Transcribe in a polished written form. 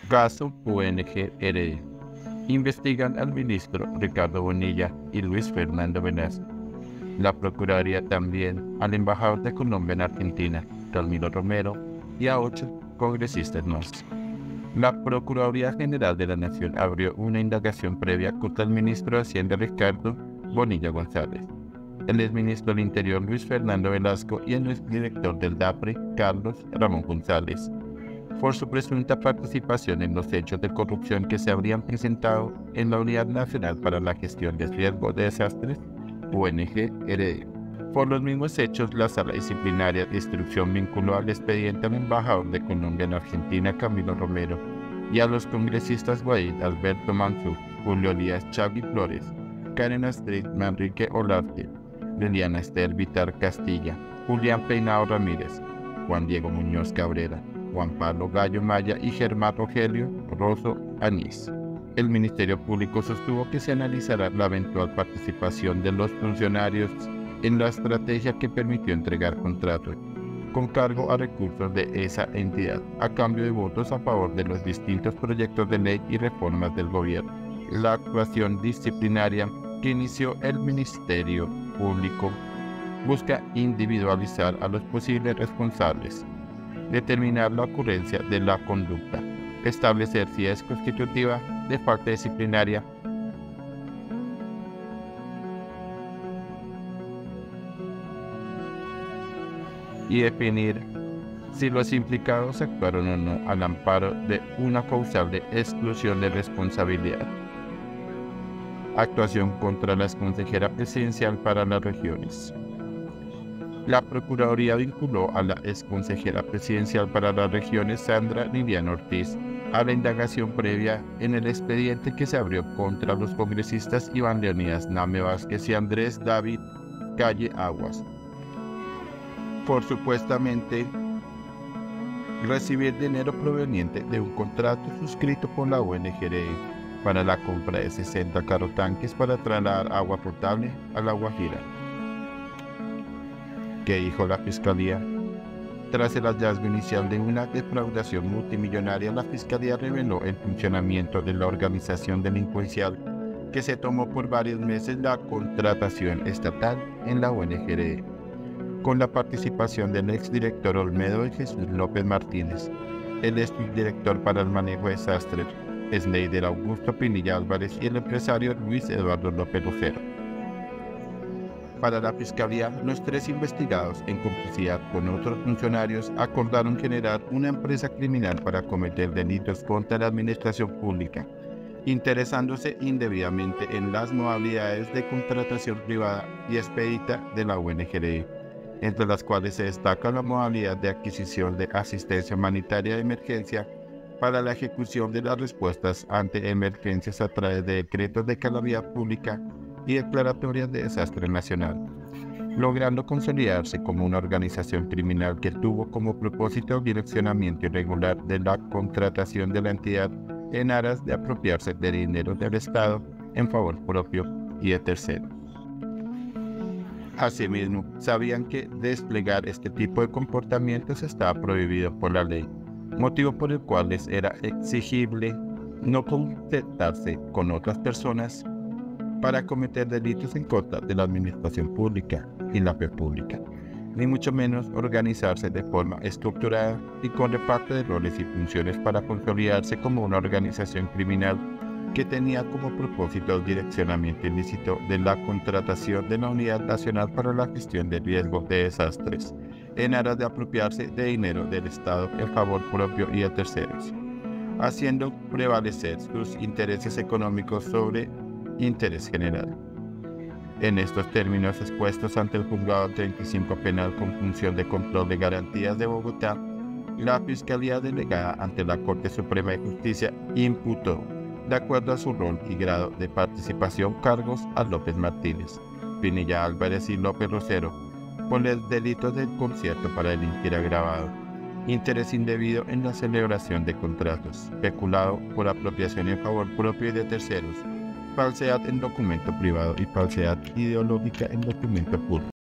Caso UNG-RD. Investigan al ministro Ricardo Bonilla y Luis Fernando Velasco. La Procuraduría también al embajador de Colombia en Argentina, Camilo Romero, y a 8 congresistas más. La Procuraduría General de la Nación abrió una indagación previa contra el ministro de Hacienda Ricardo Bonilla González, el exministro del Interior Luis Fernando Velasco y el exdirector del DAPRE Carlos Ramón González, por su presunta participación en los hechos de corrupción que se habrían presentado en la Unidad Nacional para la Gestión de Riesgo de Desastres, UNG-RD. Por los mismos hechos, la Sala Disciplinaria de Instrucción vinculó al expediente al embajador de Colombia en Argentina, Camilo Romero, y a los congresistas Guaid Alberto Mansur, Julio Elías Chagui Flores, Karen Astrid Manrique Olarte, Liliana Esther Vitar Castilla, Julián Peinado Ramírez, Juan Diego Muñoz Cabrera, Juan Pablo Gallo Maya y Germán Rogelio Rosso Anís. El Ministerio Público sostuvo que se analizará la eventual participación de los funcionarios en la estrategia que permitió entregar contratos con cargo a recursos de esa entidad, a cambio de votos a favor de los distintos proyectos de ley y reformas del gobierno. La actuación disciplinaria que inició el Ministerio Público busca individualizar a los posibles responsables, determinar la ocurrencia de la conducta, establecer si es constitutiva de falta disciplinaria y definir si los implicados actuaron o no al amparo de una causal de exclusión de responsabilidad. Actuación contra la exconsejera presidencial para las regiones. La Procuraduría vinculó a la exconsejera presidencial para las regiones, Sandra Liliana Ortiz, a la indagación previa en el expediente que se abrió contra los congresistas Iván Leonidas Name Vázquez y Andrés David Calle Aguas, por supuestamente recibir dinero proveniente de un contrato suscrito por la UNG-RD para la compra de 60 carrotanques para trasladar agua potable a La Guajira. ¿Qué dijo la Fiscalía? Tras el hallazgo inicial de una defraudación multimillonaria, la Fiscalía reveló el funcionamiento de la organización delincuencial que se tomó por varios meses la contratación estatal en la UNG-RD, con la participación del exdirector Olmedo de Jesús López Martínez, el exdirector para el manejo de desastres, Sneider Augusto Pinilla Álvarez y el empresario Luis Eduardo López Lucero. Para la Fiscalía, los 3 investigados, en complicidad con otros funcionarios, acordaron generar una empresa criminal para cometer delitos contra la administración pública, interesándose indebidamente en las modalidades de contratación privada y expedita de la UNG-RD, entre las cuales se destaca la modalidad de adquisición de asistencia humanitaria de emergencia para la ejecución de las respuestas ante emergencias a través de decretos de calamidad pública y declaratorias de desastre nacional, logrando consolidarse como una organización criminal que tuvo como propósito el direccionamiento irregular de la contratación de la entidad en aras de apropiarse de dinero del Estado en favor propio y de terceros. Asimismo, sabían que desplegar este tipo de comportamientos estaba prohibido por la ley, motivo por el cual les era exigible no contactarse con otras personas para cometer delitos en contra de la administración pública y la fe pública, ni mucho menos organizarse de forma estructurada y con reparto de roles y funciones para consolidarse como una organización criminal que tenía como propósito el direccionamiento ilícito de la contratación de la Unidad Nacional para la Gestión de Riesgos de Desastres, en aras de apropiarse de dinero del Estado en favor propio y de terceros, haciendo prevalecer sus intereses económicos sobre interés general. En estos términos expuestos ante el Juzgado 35 Penal con función de control de garantías de Bogotá, la Fiscalía delegada ante la Corte Suprema de Justicia imputó, de acuerdo a su rol y grado de participación, cargos a López Martínez, Pinilla Álvarez y López Lucero por los delitos del concierto para delinquir agravado, interés indebido en la celebración de contratos, peculado por apropiación en favor propio y de terceros, falsedad en documento privado y falsedad ideológica en documento público.